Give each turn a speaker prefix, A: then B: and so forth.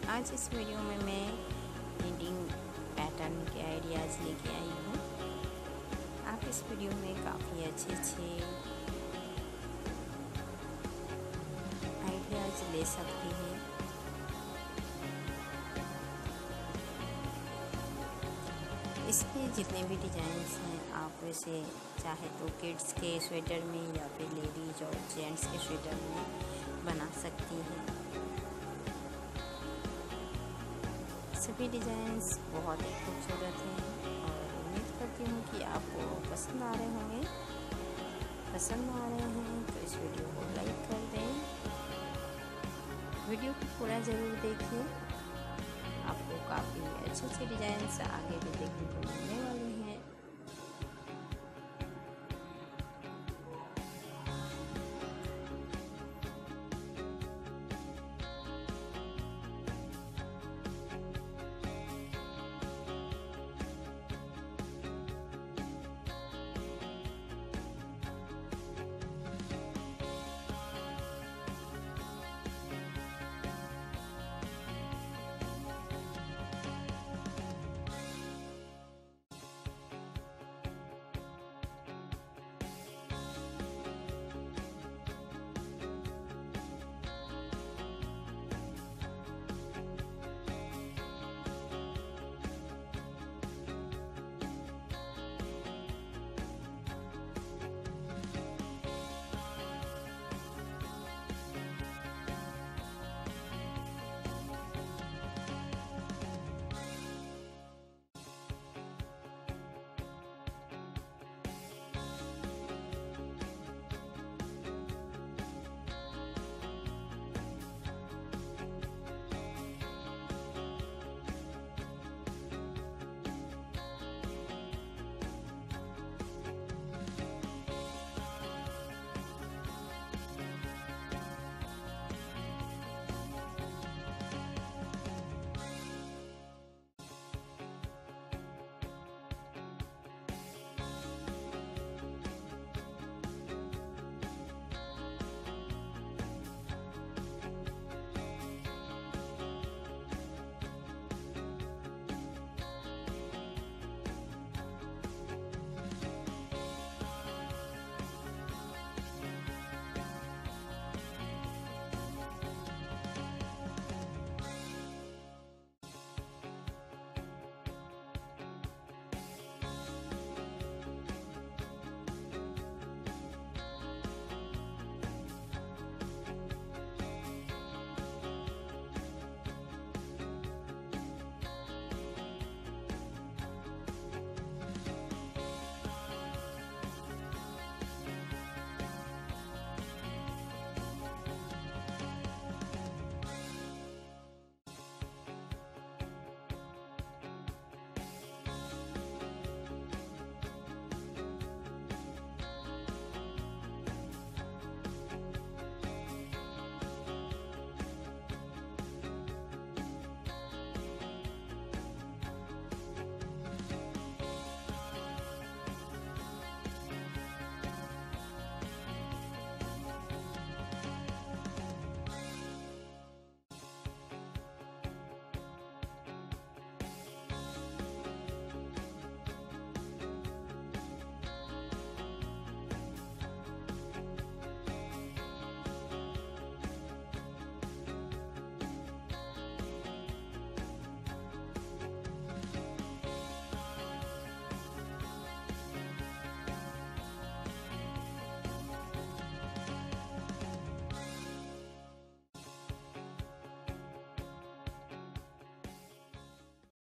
A: आज इस वीडियो में मैं प्रिंटिंग पैटर्न के आइडियाज़ लेके आई हूँ। आप इस वीडियो में काफ़ी अच्छे आइडियाज़ ले सकती हैं। इसमें जितने भी डिज़ाइंस हैं आप वैसे चाहे तो किड्स के स्वेटर में या फिर लेडीज और जेंट्स के स्वेटर में बना सकती हैं। सभी डिज़ाइंस बहुत ही खूबसूरत हैं और उम्मीद करती हूँ कि आपको पसंद आ रहे होंगे। पसंद आ रहे हैं तो इस वीडियो को लाइक कर दें। वीडियो को पूरा ज़रूर देखिए, आपको काफ़ी अच्छे डिज़ाइंस आगे भी देखने को मिलने वाले हैं।